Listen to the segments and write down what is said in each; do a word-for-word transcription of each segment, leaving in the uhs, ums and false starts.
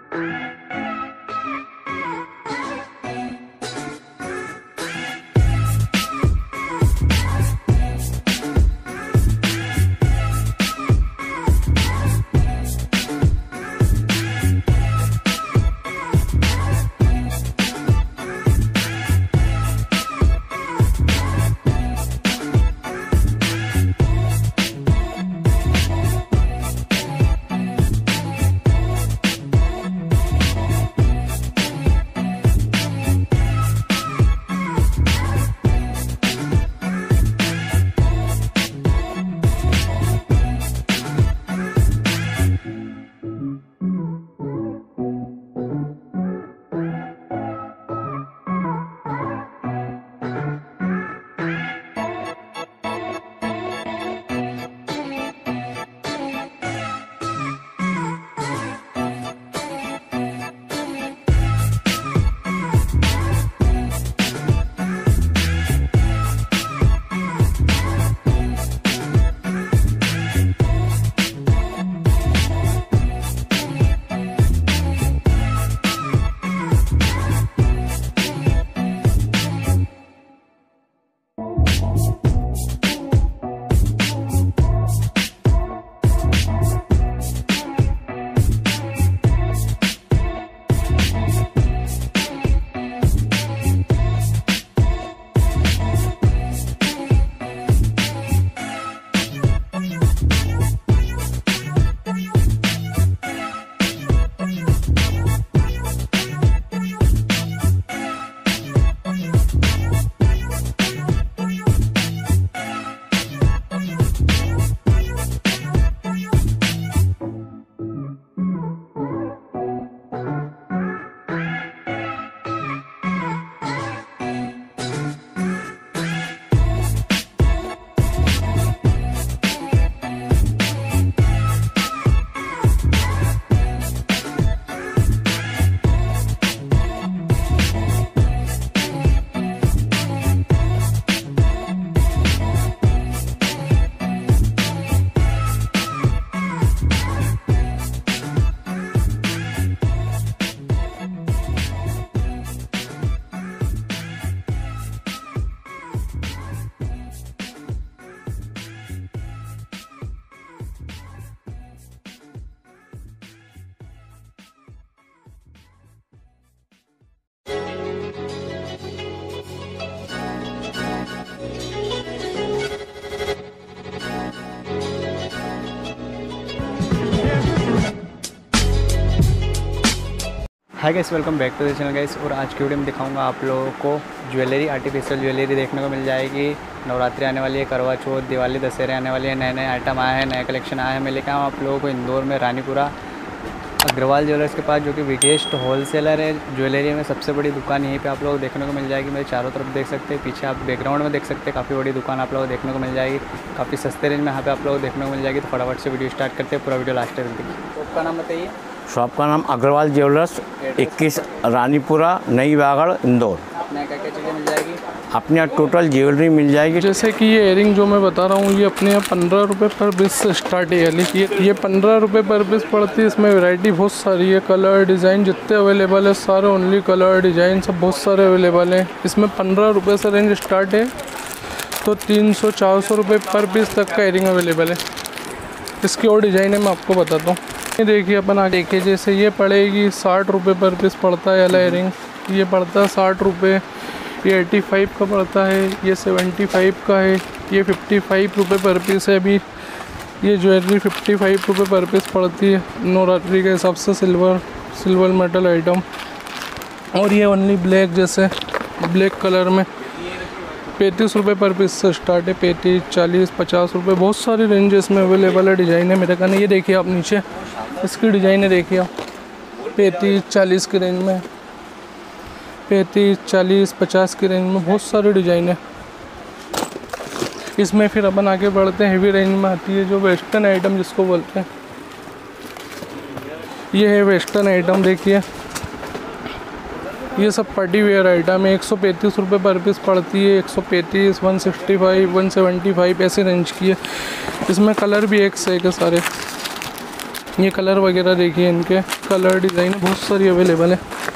Hi guys, welcome back to the channel guys. और आज की वीडियो में दिखाऊंगा आप लोगों को ज्वेलरी, आर्टिफिशियल ज्वेलरी देखने को मिल जाएगी। नवरात्रि आने वाली है, करवा चौथ, दिवाली, दशहरे आने वाली है। नए नए आइटम आए हैं, नए कलेक्शन आए हैं। मैं लेकर आऊँ आप लोगों को इंदौर में रानीपुरा अग्रवाल ज्वेलर्स के पास, जो कि बिगेस्ट होलसेलर है ज्वेलरी में। सबसे बड़ी दुकान यहीं पे आप लोग देखने को मिल जाएगी। मेरे चारों तरफ देख सकते हैं, पीछे आप बैकग्राउंड में देख सकते हैं, काफ़ी बड़ी दुकान आप लोगों को देखने को मिल जाएगी। काफ़ी सस्ते रेंज में यहाँ पे आप लोग देखने को मिल जाएगी। तो फटाफट से वीडियो स्टार्ट करते हैं, पूरा वीडियो लास्ट तक देखिए। शॉप का नाम बताइए। शॉप का नाम अग्रवाल ज्वेलर्स, इक्कीस रानीपुरा, नई बागड़, इंदौर। अपने क्या क्या चीज़ें मिल जाएगी? अपने यहाँ टोटल ज्वेलरी मिल जाएगी। जैसे कि ये इयरिंग जो मैं बता रहा हूँ, ये अपने यहाँ पंद्रह रुपये पर पीस से स्टार्ट है। ये ये पंद्रह रुपये पर पीस पड़ती है। इसमें वैरायटी बहुत सारी है, कलर डिज़ाइन जितने अवेलेबल है सारे, ओनली कलर डिज़ाइन सब बहुत सारे अवेलेबल हैं। इसमें पंद्रह रुपये से रेंज स्टार्ट है, तो तीन सौ चार सौ रुपये पर पीस तक का इयरिंग अवेलेबल है। इसकी और डिज़ाइन है, मैं आपको बताता हूँ। ये देखिए, अपन आ देखिए, जैसे ये पड़ेगी साठ रुपये पर पीस पड़ता है। वाला इयरिंग ये पड़ता है साठ रुपये। ये एटी फाइव का पड़ता है, ये सेवेंटी फाइव का है, ये फिफ्टी फाइव रुपये पर पीस है। अभी ये ज्वेलरी फिफ्टी फाइव रुपये पर पीस पड़ती है नवरात्रि के हिसाब से, सिल्वर सिल्वर मेटल आइटम। और ये ओनली ब्लैक, जैसे ब्लैक कलर में पैंतीस रुपये पर पीस से स्टार्ट है। पैंतीस, चालीस, पचास रुपये, बहुत सारी रेंजेस में अवेलेबल है। डिज़ाइन है मेरे कहने, ये देखिए आप नीचे इसकी डिज़ाइन है, देखिए आप पैंतीस चालीस की रेंज में, पैंतीस चालीस पचास की रेंज में बहुत सारे डिज़ाइन है। इसमें फिर अपन आगे बढ़ते हैं, हेवी रेंज में आती है जो वेस्टर्न आइटम जिसको बोलते हैं। ये है वेस्टर्न आइटम, देखिए ये सब पार्टी वेयर आइटम है। एक सौ पैंतीस रुपये पर पीस पड़ती है। एक सौ पैंतीस, one sixty five, one seventy five ऐसे रेंज की है। इसमें कलर भी एक से एक है सारे। ये कलर वगैरह देखिए, इनके कलर डिज़ाइन बहुत सारी अवेलेबल है।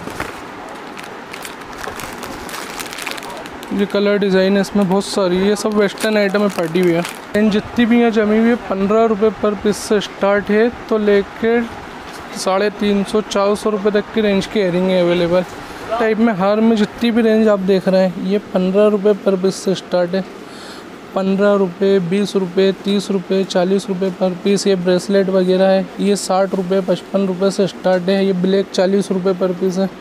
ये कलर डिज़ाइन है इसमें बहुत सारी, ये सब वेस्टर्न आइटम है, पार्टी वेयर। इन जितनी भी हैं जमी हुई पंद्रह रुपये पर पीस से स्टार्ट है, तो लेकर साढ़े तीन सौ चार सौ रुपये तक की रेंज की एयरिंग है अवेलेबल। टाइप में हार में जितनी भी रेंज आप देख रहे हैं, ये पंद्रह रुपये पर पीस से स्टार्ट है। पंद्रह रुपये, बीस रुपये, तीस रुपये, चालीस रुपये पर पीस। ये ब्रेसलेट वगैरह है, ये साठ रुपये, पचपन रुपये से स्टार्ट है। ये ब्लैक चालीस रुपये पर पीस है।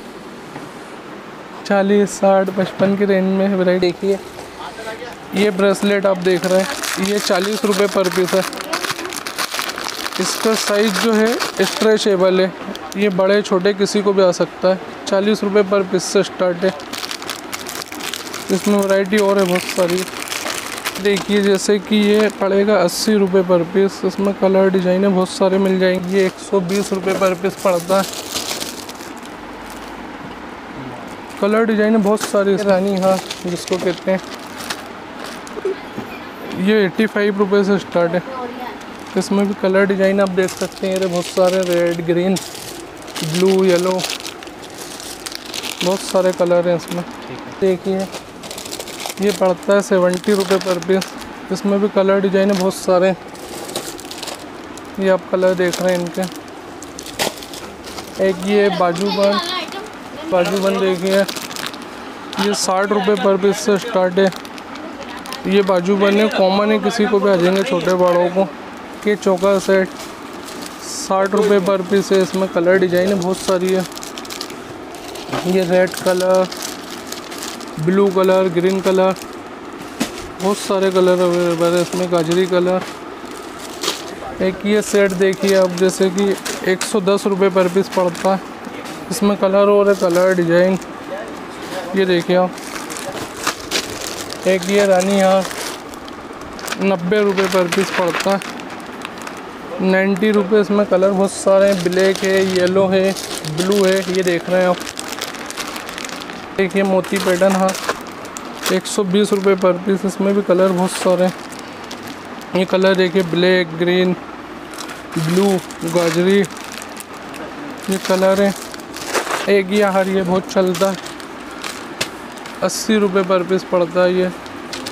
चालीस, साठ, पचपन की रेंज में वैरायटी देखिए। ये ब्रेसलेट आप देख रहे हैं, ये चालीस रुपये पर पीस है। इसका साइज़ जो है स्ट्रेचेबल है, ये बड़े छोटे किसी को भी आ सकता है। चालीस रुपये पर पीस से स्टार्ट है। इसमें वैरायटी और है बहुत सारी। देखिए जैसे कि ये पड़ेगा अस्सी रुपये पर पीस। इसमें कलर डिजाइने बहुत सारे मिल जाएंगे। ये एक सौ बीस रुपये पर पीस पड़ता है। कलर डिजाइने बहुत सारी, रानी हार जिसको कहते हैं, ये पचासी रुपये से स्टार्ट है। इसमें भी कलर डिजाइन आप देख सकते हैं, ये बहुत सारे, रेड, ग्रीन, ब्लू, येलो, बहुत सारे कलर हैं इसमें। देखिए ये पड़ता है सेवेंटी रुपये पर पीस। इसमें भी कलर डिजाइन बहुत सारे, ये आप कलर देख रहे हैं इनके। एक ये बाजूबंद, बाजूबंद देखिए, ये साठ रुपये पर पीस से स्टार्ट है। ये बाजूबंद है, कॉमन है, किसी को भी आ जाएंगे छोटे बड़ों को। ये चौका सेट साठ रुपये पर पीस है। इसमें कलर डिजाइन बहुत सारी है। ये red colour, blue colour, green colour, बहुत सारे कलर अवेलेबल है इसमें। गाजरी कलर। एक ये सेट देखिए आप, जैसे कि एक सौ दस रुपये पर पीस पड़ता है। इसमें कलर और है, कलर डिजाइन ये देखिए आप। एक ये रानी हार नब्बे रुपये पर पीस पड़ता है। नाइन्टी रुपये। इसमें कलर बहुत सारे हैं, ब्लैक है, येलो है, ब्लू है, ये देख रहे हैं आप। देखिए मोती पैटर्न हार एक सौ बीस रुपये पर पीस। इसमें भी कलर बहुत सारे हैं। ये कलर देखिए, ब्लैक, ग्रीन, ब्लू, गाजरी, ये कलर है। एक ये हार ये बहुत चलता है, अस्सी रुपये पर पीस पड़ता है ये।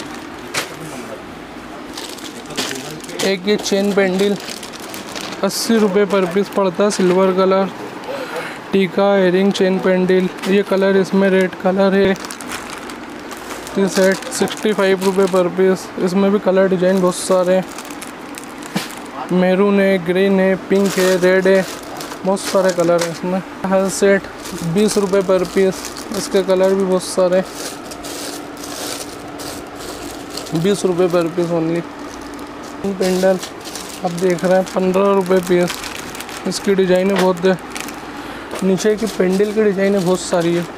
एक ये चेन पेंडल अस्सी रुपये पर पीस पड़ता है, सिल्वर कलर। टीका, एयरिंग, चेन पेंडल, ये कलर इसमें रेड कलर है। ये सेट सिक्सटी फाइव रुपये पर पीस। इसमें भी कलर डिजाइन बहुत सारे हैं। मैरून है, ग्रीन है, पिंक है, रेड है, बहुत सारे कलर हैं इसमें। हर सेट बीस रुपये पर पीस। इसके कलर भी बहुत सारे, बीस रुपये पर पीस ओनली। पेंडल आप देख रहे हैं पंद्रह रुपये पीस। इसकी डिजाइने बहुत है, नीचे की पेंडल की डिजाइने बहुत सारी है।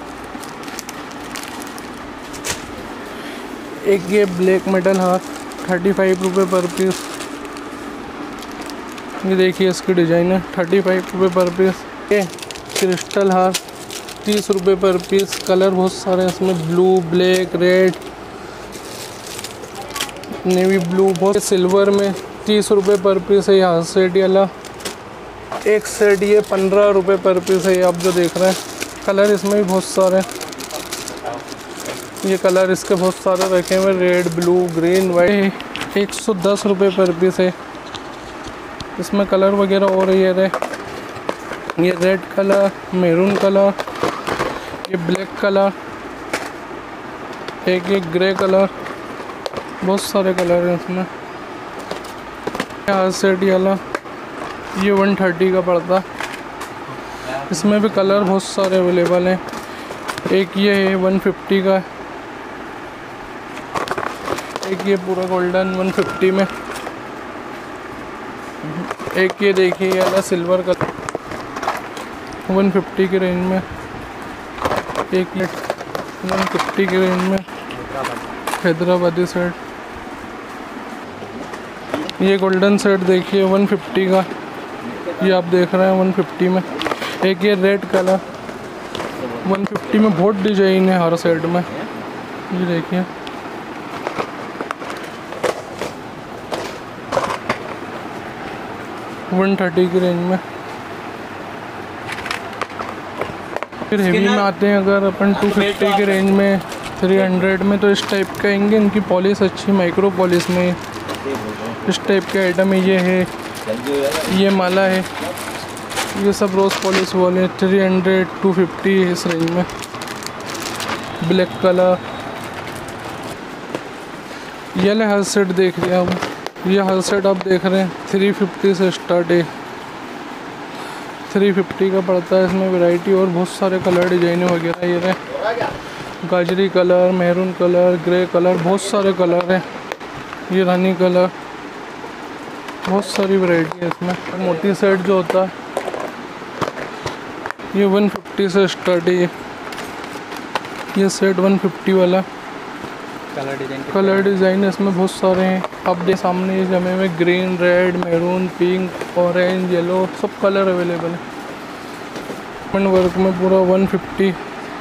एक ये ब्लैक मेटल हार थर्टी फाइव रुपये पर पीस। ये देखिए इसकी डिजाइन है, थर्टी फाइव रुपये पर पीस। ये क्रिस्टल हार तीस रुपये पर पीस। कलर बहुत सारे हैं इसमें, blue, black, red, navy blue, बहुत। सिल्वर में तीस रुपये पर पीस है। यहाँ सेट वाला एक सेट ये पंद्रह रुपये पर पीस है। ये आप जो देख रहे हैं, कलर इसमें भी बहुत सारे हैं। ये कलर इसके बहुत सारे रखे हुए, रेड, ब्लू, ग्रीन, वाइट। एक सौ दस रुपये पर पीस है। इसमें कलर वगैरह और ये रहे, ये रेड कलर, मैरून कलर, ये ब्लैक कलर, एक ये ग्रे कलर, बहुत सारे कलर हैं इसमें। यहाँ सेट वाला ये वन थर्टी का पड़ता। इसमें भी कलर बहुत सारे अवेलेबल हैं। एक ये है वन फिफ्टी का, एक ये पूरा गोल्डन वन फिफ्टी में। एक ये देखिए ये वाला सिल्वर का वन फिफ्टी की रेंज में। एक ये वन फिफ्टी की रेंज में हैदराबादी सेट। ये गोल्डन सेट देखिए वन फिफ्टी का, ये आप देख रहे हैं वन फिफ्टी में। एक ये रेड कलर वन फिफ्टी में, बहुत डिजाइन है हर सेट में। ये देखिए वन थर्टी की रेंज में। फिर हेवी में आते हैं अगर अपन टू फिफ्टी की रेंज में, थ्री हंड्रेड में, तो इस टाइप के आएंगे। इनकी पॉलिश अच्छी माइक्रो पॉलिश में इस टाइप के आइटम है। ये है, ये माला है, ये सब रोज़ पॉलिश वाले थ्री हंड्रेड टू फिफ्टी इस रेंज में। ब्लैक कलर, ये ले हर सेट देख रहे हैं आप, ये हर सेट आप देख रहे हैं थ्री फिफ्टी से स्टार्ट है, थ्री फिफ्टी का पड़ता है। इसमें वैरायटी और बहुत सारे कलर डिजाइन वगैरह। ये रहे गाजरी colour, maroon colour, grey colour, बहुत सारे कलर हैं। ये रानी कलर, बहुत सारी वैरायटी है इसमें। मोती सेट जो होता है ये वन फिफ्टी से स्टार्ट है। ये सेट वन फिफ्टी वाला। कलर डिजाइन कलर डिज़ाइन इसमें बहुत सारे हैं। आप देख सामने ये जमे में green, red, maroon, pink, orange, yellow, सब कलर अवेलेबल है। वर्क में पूरा वन फिफ्टी।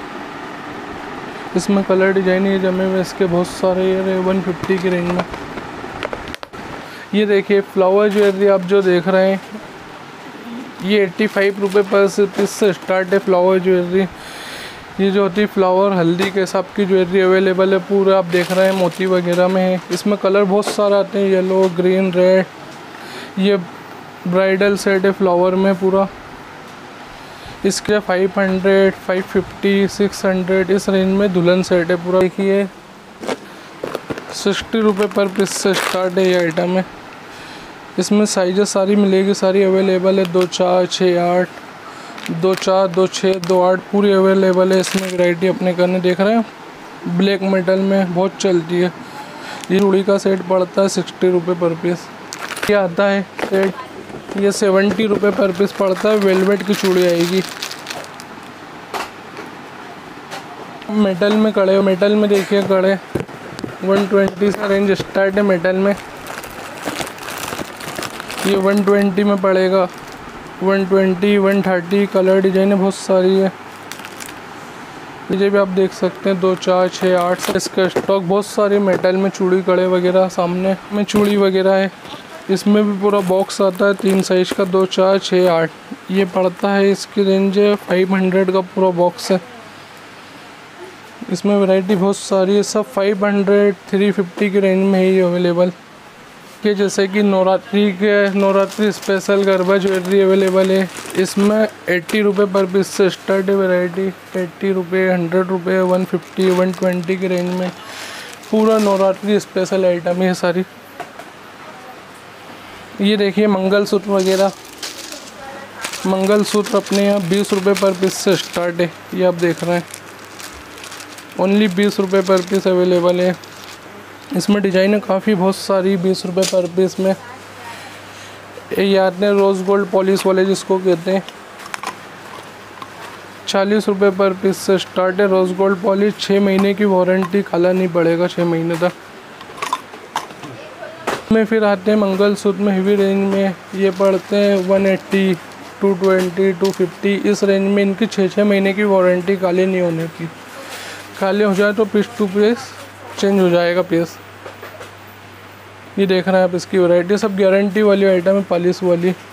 इसमें कलर डिजाइन ये जमे हुए इसके बहुत सारे। ये वन फिफ्टी की रेंज में। ये देखिए फ्लावर ज्वेलरी आप जो देख रहे हैं, ये एट्टी फाइव रुपये पर पीस से स्टार्ट है फ्लावर ज्वेलरी। ये जो होती है फ्लावर हल्दी के हिसाब की ज्वेलरी अवेलेबल है। पूरा आप देख रहे हैं मोती वगैरह में है। इसमें कलर बहुत सारे आते हैं, येलो, ग्रीन, रेड। ये ब्राइडल सेट है फ्लावर में पूरा। इसके five hundred, five fifty, six hundred इस रेंज में दुल्हन सेट है पूरा। देखिए सिक्सटी रुपये पर पीस से स्टार्ट है ये आइटम है। इसमें साइजेस सारी मिलेगी, सारी अवेलेबल है। दो चार, छः आठ, दो चार, दो छः, दो आठ पूरी अवेलेबल है। इसमें वैरायटी अपने करने देख रहे हैं। ब्लैक मेटल में बहुत चलती है। ये चूड़ी का सेट पड़ता है सिक्सटी रुपये पर पीस। ये आता है सेट, ये सेवेंटी रुपये पर पीस पड़ता है। वेलवेट की चूड़ी आएगी। मेटल में कड़े, मेटल में देखिए कड़े वन ट्वेंटी से रेंज स्टार्ट है मेटल में। ये वन ट्वेंटी में पड़ेगा, one twenty, one thirty. Colour design बहुत सारी है। ये भी आप देख सकते हैं दो चार, छः, आठ। इसका स्टॉक बहुत सारी मेटल में चूड़ी कड़े वगैरह सामने में चूड़ी वगैरह है। इसमें भी पूरा बॉक्स आता है तीन साइज का, दो चार, छः, आठ। ये पड़ता है, इसकी रेंज फाइव हंड्रेड का पूरा बॉक्स है। इसमें वैरायटी बहुत सारी है। सब फाइव हंड्रेड, थ्री फिफ्टी की रेंज में ही अवेलेबल। कि जैसे कि नवरात्रि के Navratri special garba jewellery available है। इसमें एट्टी रुपये पर पीस से स्टार्ट है वैरायटी। एट्टी रुपये, हंड्रेड रुपये, वन फिफ्टी, वन ट्वेंटी की रेंज में पूरा नवरात्रि स्पेशल आइटम है सारी। ये देखिए मंगलसूत्र वगैरह, मंगलसूत्र अपने यहाँ बीस रुपये पर पीस से स्टार्ट है। ये आप देख रहे हैं ओनली बीस रुपये पर पीस अवेलेबल है। इसमें डिजाइन काफ़ी बहुत सारी, बीस रुपये पर पीस में। ये आते हैं रोज़ गोल्ड पॉलिश वाले जिसको कहते हैं, चालीस रुपये पर पीस से स्टार्ट है रोज़ गोल्ड पॉलिश। छः महीने की वारंटी, काला नहीं पड़ेगा छः महीने तक। में फिर आते हैं मंगलसूत्र में हेवी रेंज में। ये पड़ते हैं one eighty, two twenty, two fifty इस रेंज में। इनकी छः छः महीने की वारंटी, काले नहीं होने की। काले हो जाए तो पीस टू पीस चेंज हो जाएगा पीस। ये देख रहे हैं आप, इसकी वैरायटी सब गारंटी वाली आइटम है, पॉलिश वाली।